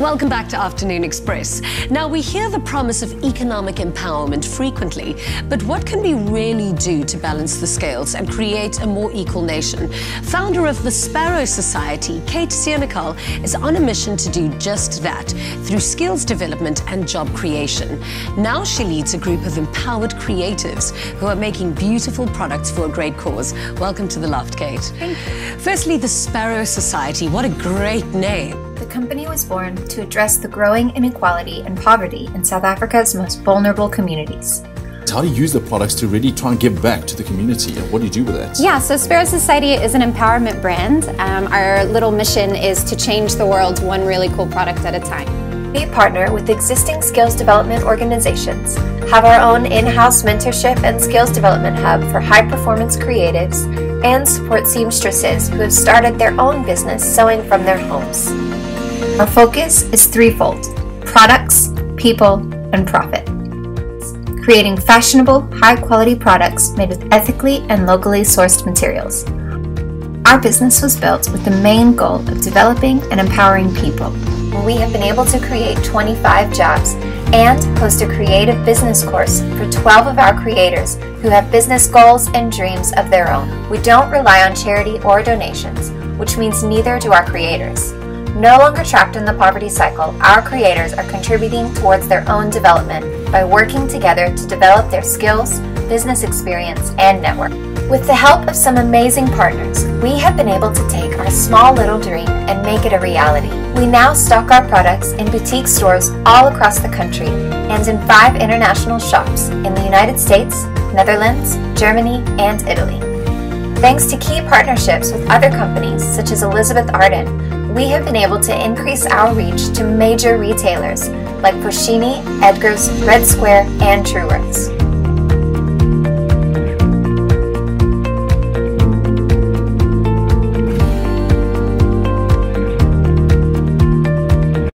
Welcome back to Afternoon Express. Now, we hear the promise of economic empowerment frequently, but what can we really do to balance the scales and create a more equal nation? Founder of the Sparrow Society, Kate Senekal, is on a mission to do just that through skills development and job creation. Now she leads a group of empowered creatives who are making beautiful products for a great cause. Welcome to The Loft, Kate. Thank you. Firstly, the Sparrow Society. What a great name. The company was born to address the growing inequality and poverty in South Africa's most vulnerable communities. How do you use the products to really try and give back to the community, and what do you do with that? Yeah, so Sparrow Society is an empowerment brand. Our little mission is to change the world one really cool product at a time. We partner with existing skills development organizations, have our own in-house mentorship and skills development hub for high-performance creatives, and support seamstresses who have started their own business sewing from their homes. Our focus is threefold: products, people, and profit. Creating fashionable, high-quality products made with ethically and locally sourced materials. Our business was built with the main goal of developing and empowering people. We have been able to create 25 jobs and host a creative business course for 12 of our creators who have business goals and dreams of their own. We don't rely on charity or donations, which means neither do our creators. No longer trapped in the poverty cycle, our creators are contributing towards their own development by working together to develop their skills, business experience, and network. With the help of some amazing partners, we have been able to take our small little dream and make it a reality. We now stock our products in boutique stores all across the country and in 5 international shops in the United States, Netherlands, Germany, and Italy. Thanks to key partnerships with other companies such as Elizabeth Arden, we have been able to increase our reach to major retailers like Foschini, Edgar's, Red Square, and Truworths.